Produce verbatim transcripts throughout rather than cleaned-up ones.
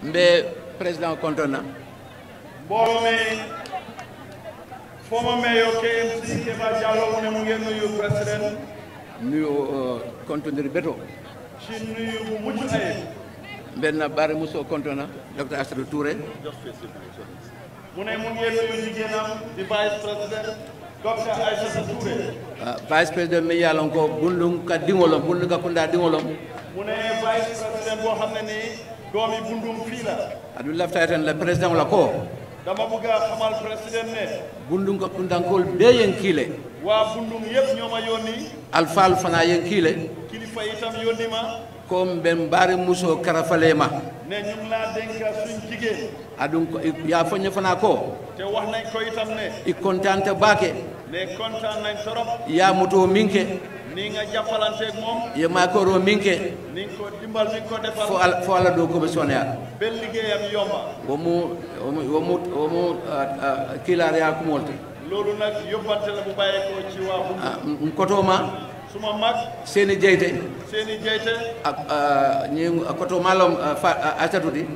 mbe président kontona Borome former mayor K M C Keba Jallow mu ne mu ngeen nuyu président nuyu kontondir beto ci nuyu bu mucc ayib benn bare muso kontona docteur Assadou Touré mu ne mu ngeen nuyu jigéenam di vice président docteur Aïssata Touré vice président mi yalon ko bundum ka dingolom bundum ka kunda dingolom mu ne vice président boo xam ne nii doomi bundum fii la adu lafta tan le président la ko dama bëgg a xamal président ne bundum ka kundankol be yen kile waa bundum yëpp ñoo ma yónni alfal fana yen kile kilifa itam yónni ma ko ben bare muso karafalema ne ñu ngi laa dénka suñ jigéen adun ko ya foñe fana ko te wax nañ ko itam ne i kontante baake ne kontaan nañ torop ya muto minke ni nga jàppalanteeg moom ye makoro minke ni nga ko dimbal ni nga ko defal fo ala fo ala do ko be sonya ben liggéeyam yomba womu womu womu kilar ya ko molti loolu nag yóbbante la bu bàyyeekoo ci waa Bundung kotoma suma mag seeni jeyte seeni jeyte ak ñi koto malom Aïssatou di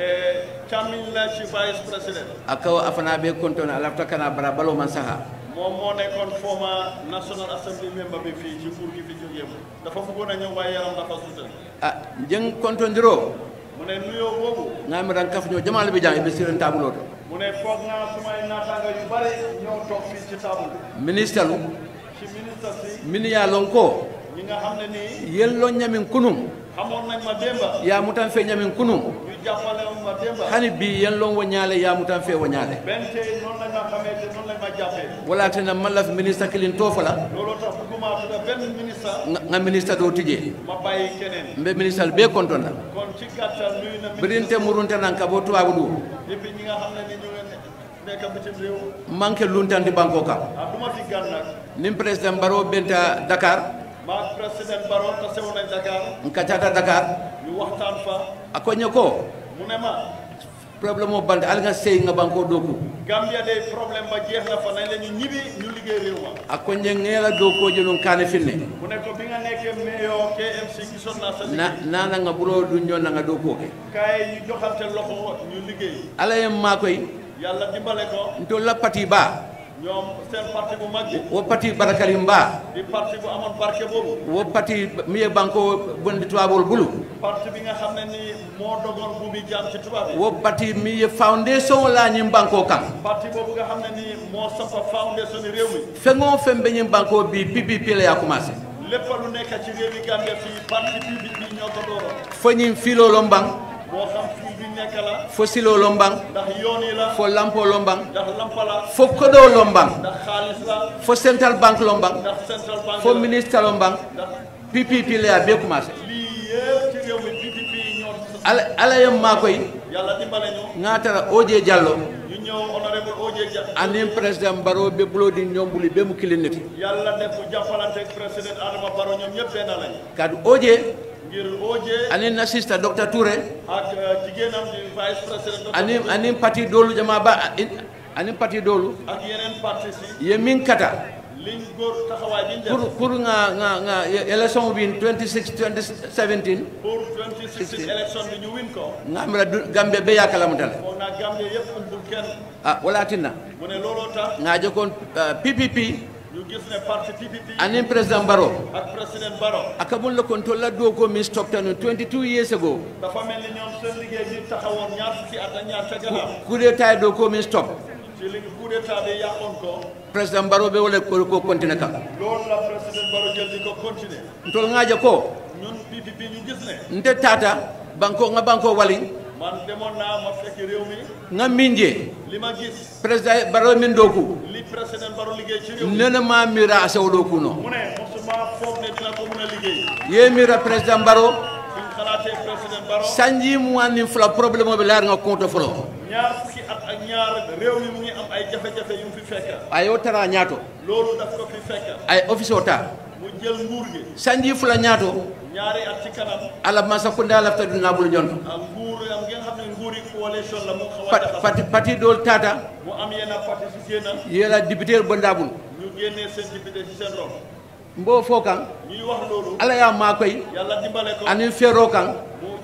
càmmiñ la ci vice président akaw afana be kontona alafta kana bara balo man saha moom moo nekkoon former national assembly member bi fii ci nguur gi fi jógee mu dafa bëggoon a ñëw waaye yaram dafa suutal ah jeng kontondiro mu ne nuyoo boobu ngami ran kaf ñoo jamal bi jang be siren tabulo to mu ne foog naa sumay naataanga yu bari ñëw toog fii ci table bi ministre lu ci ministre si min ya lon ko ñi nga xam ne nii yello ñamin kunum xamoon nañ ma démba ya mutan fe ñamin kunum ñu jàppale woon ma démba hani bi yello woñale ya mutan fe woñale benn tey noonu lañ ma xamee te noonu lañ ma jàppee wala tena malaf ministre kilin tofala looloo tax bëgguma tudda benn ministre nga ministre do tije ma bàyyi keneen mbe ministre be kontona kon ci gàttal nuyu na birinte murunte nan ka bo tubabu du depuis ñi nga xam ne ni ñu ngi nekk bitim réew manke luntandi banko kam ah du ma fi gan nag nim président Barrow benta Dakar maak président Barrow tasewu nañ Dakar nkatata Dakar ñu waxtaan fa akonye ko mu ne ma problème o bande al nga sey nga banko doku Gambia de problème ba jeex na fa nañ la ñu ñibi ñu liggéey réew ma akonye ngela doko jenu kane finne mu ne ko bi nga nekkee mayor K M C gisoon naa sa na liggéey nana nga buro du ñon nga doko ke kaay ñu joxante loxo ñu liggéey ala yem makoy yàlla dimbale ko nto la pati ba ñoom seen parti bu mag bi wo pati barakarim ba di parti bu amoon barke boobu wo pati miye banko bondi tuwabol bulu parti bi nga xam ne ni moo dogoon bu bi jaam ci tubaab yi wo pati miye foundation la ñim banko kam parti boobu nga xam ne ni moo sampa foundation réew mi fengo fembe ñim banko bi P P P la ya commencé lépp lu nekk ci réew mi Gambia fii parti bi bi ñoo ko dooroon fo ñim filo lombang moo xam fii bi nekk la fo silo lombang ndax yoon yi la fo lampo lombang ndax lampa la fo kodo lombang ndax xaalis la fo central bank lombang ndax central bank fo la ministre lombang ndax P P P la ya be commencé lii yëpp ci réew mi P P P ñoo ala ala yem makoy yàlla dimbale ñu ngatara Oje Diallo ñu ñëw honorable Oje Dia anim président Barrow be bulodi ñombuli be mu kiliniti yàlla def bu jàppalante ak président Adama Barrow ñoom ñëpp benn lañ kadu Oje ngir Oje anin assista docteur Touré ak jigéenam di vice président anim anim parti dolu jama ba anim parti dolu ak yeneen parti si ye min kata liñ góor taxawaay bi ñu def pour pour nga nga nga élection bi twenty-six twenty seventeen pour twenty sixteen élection bi ñu win ko ngamra Gambia be yakala mutale foog naa Gambie yëpp ëmbul kenn ah wala tinna mu ne looloo tax nga jokon P P P ñu gis ne parti P P P anim président Barrow ak président Barrow akabul la kon to la do ko min stop tan twenty-two years ago dafa mel ni ñoom seen liggéey bi taxawoon ñaar fukki at ak ñaar ca gannaaw coup d'état do ko min stop ci li coup d'état bi yàqoon ko président Barrow be wala ko ko continuer kam loolu la président Barrow jël di ko continuer ntol ngaja ko ñun P P P ñu gis ne nte tata banko nga banko wali man demoon naa ma fekk réew mi nga minje li ma gis président Barrow min doku li président Barrow liggéey ci réew mi nena ma mira asaw doku no mu ne mosuma foog ne dina ko mën a liggéey ye mira président Barrow suñ xalaatee président Barrow sanji mu wani fla problème be lar nga compte folo ñaar fukki at ak ñaar réew mi mu ngi am ay jafe-jafe yu mu fi fekk ayo tara ñaato loolu daf ko fi fekk ay office ota mu jël nguur gi sanji fula ñaato ñaari at ci kanam ala masa ko ndala fta duna bul ñon ak nguur am ngeen xam ne nguuri coalition la mu xaw a Pat- jaxas pati pati dol tata mu am yenn parti si génn yela député bandabul ñu génnee seen député ci seen ron mbo fokan ñuy wax loolu ala ya ma koy yàlla dimbale ko anin fero kan mu ci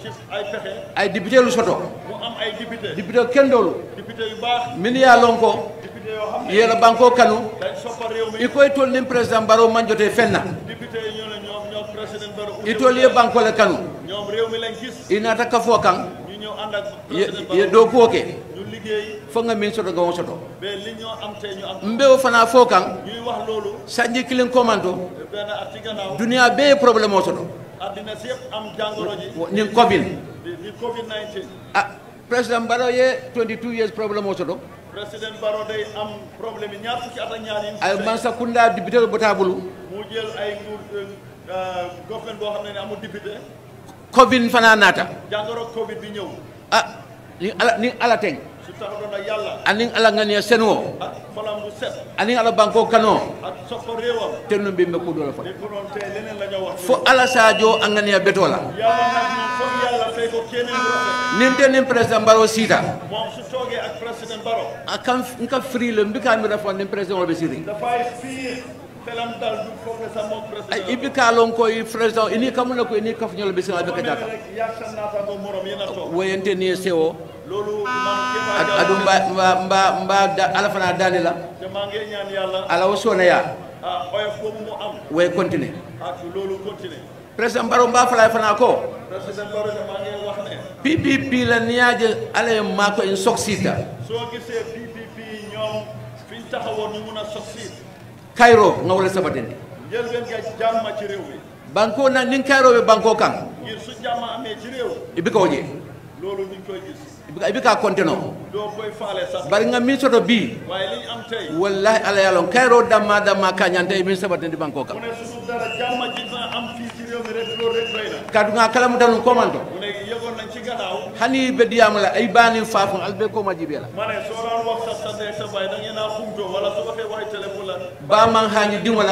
ci ay pexe ay député lu soto mu am ay député député kendolu député yu baax min ya lon ko député yoo xam ne yela banko kanu dañ soppa réew mi ikoy tol nim président baro man joté fenna député yi ñoo ne ñoom ñoom président Barrow itol ye banko le kanu ñoom réew mi lañ gis inata ka fo kan ñu ñëw ànd ak ye président ye Barrow do ko ke ñu liggéey fo nga min soto gawo soto ba li ñoo am tey ñu am mbewo fana fo kan ñuy wax loolu sanji kilin komanto benn at ci gannaaw dunia be problème o soto àddina si yëpp am jàngoro ji ni covid di di covid nineteen ah président baro ye twenty-two years problème o soto président Barrow day am problème yi ñaar fukki at ak ñaar yi ay mansa kunda député lu botabulu mu jël ay nguur government boo xam ne ne amul député covid fana nata jàngoro covid bi ñëw ah ni ala ni ala teng su taxawoon ak yàlla anin ala ngani senwo ak xolam bu set anin ala banko kano ak soppa réewam tenno be me ko do la fa di ko doon tey leneen la ñoo wax fo ala sadio angani betola yàlla nag ñun foog yàlla fay ko keneen bu rafet nin ten nin président baro sita moom su toogee ak président Barrow akam nka free le mbika mi rafa nin président wala be siri dafay fii xelam dal du foog ne sax moom président ay ibika lon ko président ini kamuna ko ini kaf ñol be sira be mel kata rek yaag sa naataango morom yéen a toog woyente ni sewo loolu man kéema ak adu mba mba mba mba da ala fana dani la te maa ngi ñaan yàlla ala wosona ya ah oyof boobu mu am way continuer ak loolu continuer président baro mba fala fana ko président Barrow de maa ngi wax ne P P P la niaje ala mako en soksita soo gisee P P P ñoom fi ñu taxawoon ñu mun a succeed Cairo nga wala sabatende njëlbeen nga jàmm ci réew mi banko na nin Cairo be banko kan ngir su jàmm amee ci réew ibika oje loolu ñu koy gis ibika ibika konteno doo koy faale sax bari nga min soto bi waaye li ñu am tey wallahi ala yalon Cairo damma damma kañante min sabatende banko mu kan ne suñu dara jàmm ji dina am fii ci réew mi rek loolu rek doy na kadu nga kalamu danu komanto mu ne yëgoon nañ ci gannaaw hani be diyamala ay bani fafun albe ko majibe la ma ne soo daan wax sa sa ndey sa baay da ngeen a xumtoo wala su waxee waxi téléphone la ba man hani dingwala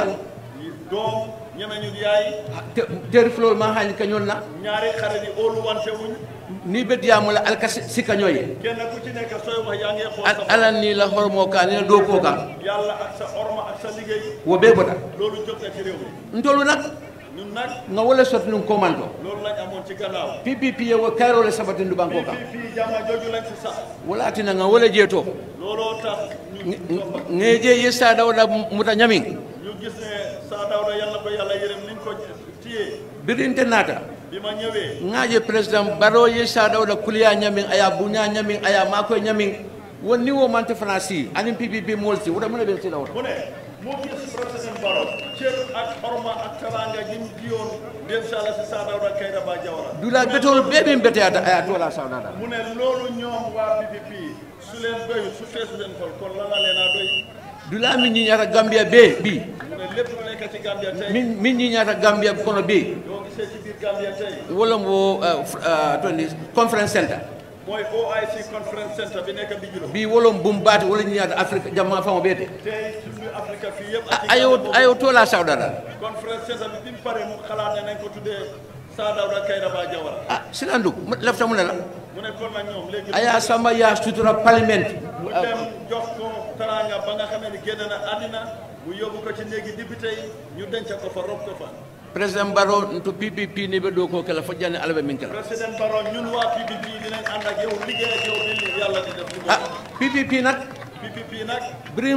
doom ñeme ñu yaay ter flol man hani kanyon na ñaari xarit yi óolu wante wuñ ni be diyamala alka sikanyoye kenn ku ci nekk sooy wax yaa ngi xool sa ala ni la hormo ka ni do ko kan yàlla ak sa orma ak sa liggéey wo be bota loolu jóg na ci réew mi ntolu nak ñun nag nga wala sot nun komanto loolu lañ amoon ci gannaaw P P P ye wo Cairo le sabatindu banko fii kan fii fii jàmm jooju lañ ci sax wala tina nga wala jeto looloo tax ñu ngeje yesa dawda muta nyamin ñu gis ne saa Dawda yàlla ko yàlla yërëm niñ ko téye birinte nata bi ma ñëwee ngaje president baro yesa dawda kuliya nyamin aya bunya nyamin aya mako nyamin woni wo mante franci anin P P P molti wota mun be sila wota mu ne moo gis président Barrow cër ak orma ak taranga ji mu jiyoon dem sala si saa Dawda Kairaba Jawara dula betol bebe mbete ata aya tola sawdada mu ne loolu ñoom waa P P P su leen doy su fees leen xol kon la la leen a doy dula min ñi ñata Gambia be bi mu ne lépp lu nekk ci Gambia tey min min ñi ñata Gambia kono be doo gisee ci biir Gambia tey wala mo tondi conference center mooy O I C conference center bi nekk bi juróom bi wolom bumbati wala ñi ñata Afrique jamma famo bete tey suñu Afrique fii yëpp ak ayo ayo tola sawdada conference center bi bi mu pare mu xalaat ne nañ ko tuddee saa Dawda Kairaba Jawara ah silandu lafta mu ne la mu ne kon nag ñoom léegi aya samba ya sutura parlement mu dem jox ko taranga ba nga xamee ni génn na àddina mu yóbbu ko ci néegi député yi ñu denc ko fa rob ko fa président baro to P P P ni be do ko kala fajjane albe min kala président Barrow ñun waa P P P dinañ ànd ak yow liggéey ak yow bi yàlla di def ah P P P nak P P P nag brim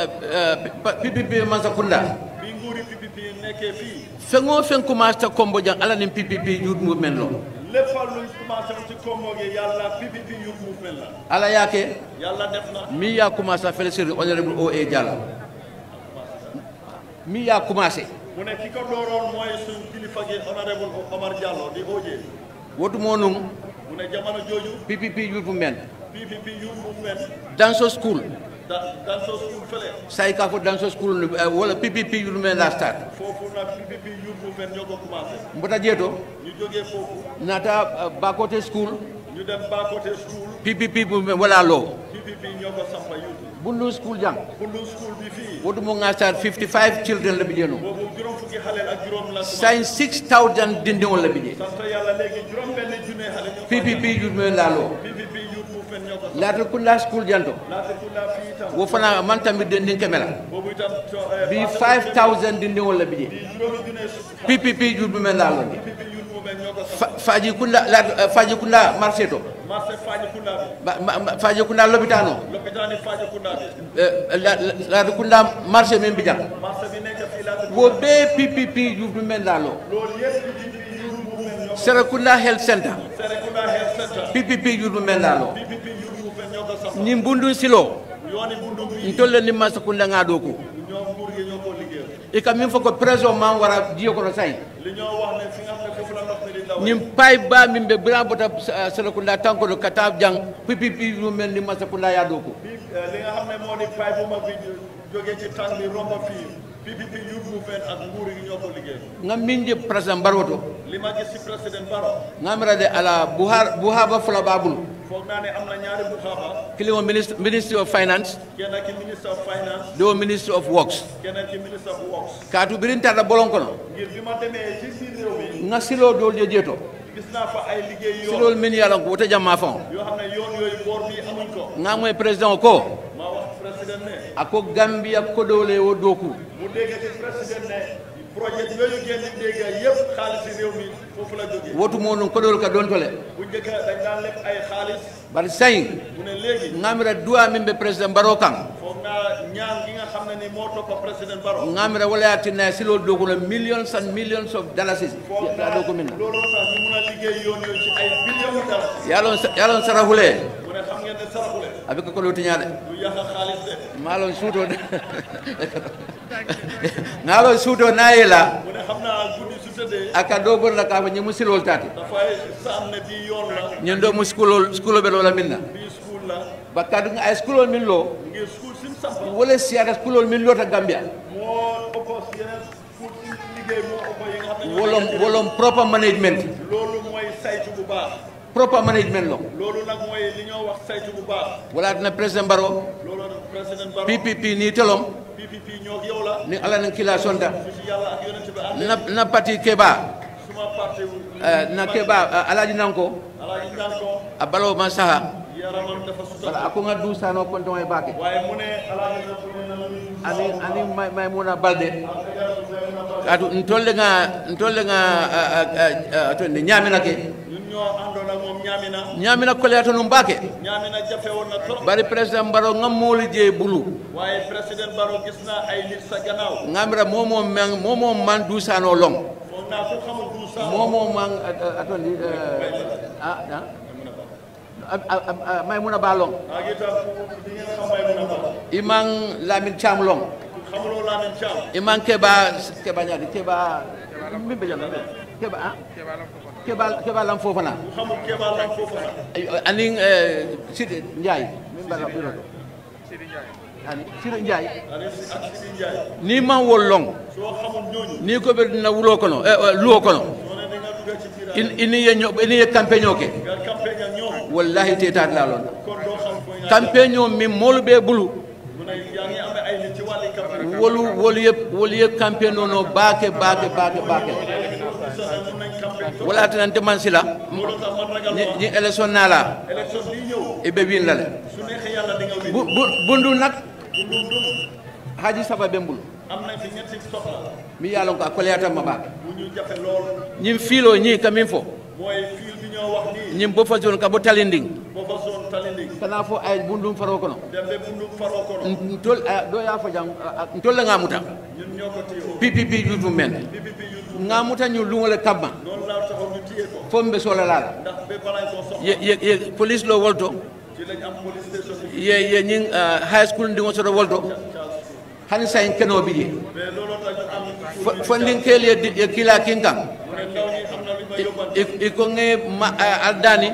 P P P man sakunda bi nguuri P P P nekkee fii fengo fen commence ta kombo jang ala ni P P P yut mu men lo lépp luñ commencé ci Kombo gi yàlla P P P youth movement la ala yake yàlla def na mi ya commence à faire sur honorable O A Diallo mi ya commencé mu ne ki ko dooroon mooy suñ kilifa gi honorable Omar Diallo di O J wotu monum mu ne jamono jooju P P P yut mu men P P P youth movement danso school da dans so school fële say ka fo danso school wala P P P yut men la start foofu nag P P P youth movement ñoo ko commencé mbota jeto ñu jógee foofu nata bakote school ñu dem Bakote school P P P bu wala lo P P P ñoo ko sampa youth bundu school jang Bundu school bi fii wotu mo nga start fifty-five children la bijeno boobu juróom fukki xale ak juróom la sign six thousand dindi wala bije sant yàlla léegi juróom benn junne xale ñoo P P P yut men la lo P P P youth movement ñoo ko sampa laata kunda school janto laata ku laa fii itam wo fana man tamit den din kemela boobu itam bi five thousand dindi wala bije juróomi junne P P P yut men la lo P P P youth movement ñoo ko faji kunda la faji kunda marché to marché faji kunda bi faji kunda lopitano lopitani faji kunda bi la kunda marché men bijam marché bi nekk fi la wo be ppp yu du men la lo loolu yépp di di yu movement ñoo Serekunda health center Serekunda health center ppp yu du men la lo ppp yu movement ñoo ko sax ni mbundu silo yooni bundu bi ntolle ni masakunda ngado ko ñoom nguur gi ñoo ko liggéey e kam min foko preso man wara jiyo ko say li ñoo wax ne fi nga xam ne foofu la ndox mi di daw ñim pay ba min be bra bota Serekunda tanko do katab jang ppp yu men ni masakunda ya do ko li nga xam ne moo di pay bu mag bi jógee ci tànk bi romba fii ppp yu movement ak nguur gi ñoo ko liggéey ngam min je president baroto li ma gis ci président Barrow ngamra de ala buhar buhaba fula babul foog naa ne am na ñaari bu xaaba kili ministre ministry of finance kenn ki ministre of finance do ministry of works kenn ki ministre of works katu birin tarda bolon kono ngir bi ma demee ci biir réew mi nga silo dol je jeto gis naa fa ay liggéey yoon silol min yalan ko wote jamma fon yoo xam ne yoon yooyu boor bi amuñ ko nga moy president ko ma wax président ne ako gambia ko dole wo doku mu dégg ci président ne projet yooyu ngeen di dégg yëpp xaalis réew mi foofu la jógee wotu mo non ko dol ka don tole bu njëkk dañ daan lépp ay xaalis bar say mu ne léegi ngamra dua min be president baro kan foog naa ñaan gi nga xam ne ni moo topp président Barrow ngamra wala yatina silol doku la millions and millions of dollars foog ya naa do ko min loolu tax ñu mun a liggéey yoon yooyu ci ay billions de dollars yalon yalon sarahule mu ne xam ngeen ne saraxule avec ko do tiñade du yàq xaalis de malon suuto ngalo suuto nayela mu ne xam naa guddi su tëddee aka do bor la ka fa ñimu silol tati dafay saam ne bii yoon la ñen do mu school school be wala minna bii school la bakadu nga ay school min lo ngir school sim samp wala siara school min lo ta gambia moo ëpp yeneen school sim liggéey moo ëpp yi nga xam ne wolom wolom proper management loolu mooy saytu bu baax proper management lo loolu nag mooy li ñoo wax saytu bu baax wala dina president baro loolu président Barrow ppp ni telom P P P ñoo yow la ni ala na kila sonda ci yàlla ak yonent bi ànd na na parti keba suma parti eh, na keba alaji nanko alaaji ñaan ko a balo man saha yaramam dafa wala sutal ako nga du sano kon to e bake waaye mu ne alaaji na ko ne na ani ani may may muna balde adu ntolle nga ntolle nga to ni nyamina ke ñun ñoo àndoon ak moom ñaamina nyamina ko leeto num bake ñaamina jafe woon na trop bari president baro ngam moli je bulu waaye président Barrow gis naa ay nit sa gannaaw ngamra momo man momo man du sano long foog naa ku xamul du sa momo man atondi ah ah may muna balong ak itam di ngeen xam may mun a ba imang lamin cham long xamuloo laa nen caam imang keba keba nyadi keba mimbe jam keba ah keba keba lam fofana ku xamul keebaa lan foofu la aning sidi njay min bala biro ani sidi njay ani si ak Sidi Njaay ni man wolong soo xamul ñooñu ni ko be na wulo kono luo kono soo ne da nga dugg ci biir in ini ye ño ini ye campagne ke nga campagne ak ñoom wallahi tetat la lon kon doo xam fooy nga campagne mi molu be bulu mu ne yaa ngi amee ay nit ci wàlli campagne wolu wolu yep wolu yep campagne no no baake baake baake baake sax mun nañ campagne to wala tan te man sila loolu tax man ragal ni wax ni election nala élection bii ñëw e be win la le su neexee yàlla di nga win bu bu- bundu nak dundum dum haji saba bembul am nañ fi ñetti soxla mi yalon ko koleyata ma baake bu ñu jafe lool ñim filo ñi kamin fo mooy fiil bi ñoo wax nii ñim bo fa zone ka bo talinding boo fa zone Talinding kana fo ay bundum faro kono dem be bundu faroo kono ntol do ya fa jang ntol nga muta ñun ñoo ko téye woon ppp yutu men P P P yu nga muta ñu lungole kabma noonu laa taxaw ñu téye ko fombe sola lala ndax ba balaa koo soxla ye ye ye police lo wolto ci lañ am police station bi ye ye ñing high school ndi ngoso wolto hani sayin keno bi je mais looloo tax ñu am fondin kel ye di- ye kila kinka mu ne ndaw ñi am na lu ma yóbbal i ko nge ma aldani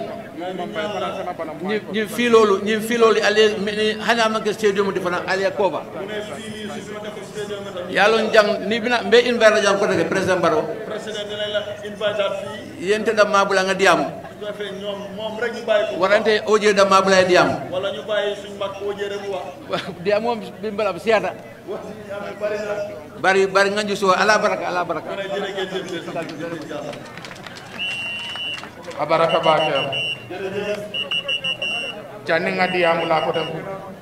ñi ñi filolu ñi filolu ale ni hani amake stadium di fana ale koba mu ne fii nii su ma def stadium bi tamit yalon jang ni bina be invera jang ko de president baro président dinañ la invité fii yente da mabula nga diam su defee ñoom moom rek ñu bàyyi ko warante oje da mabula diam wala ñu bàyyi suñ mag koo jëre mu wax diam mom bimbala siata wax yi ñu amee bari na bari bari nganju so ala baraka ala baraka mu ne jërëjëf jërëjëf yàlla abaraka baake janni ngadi amula ko tan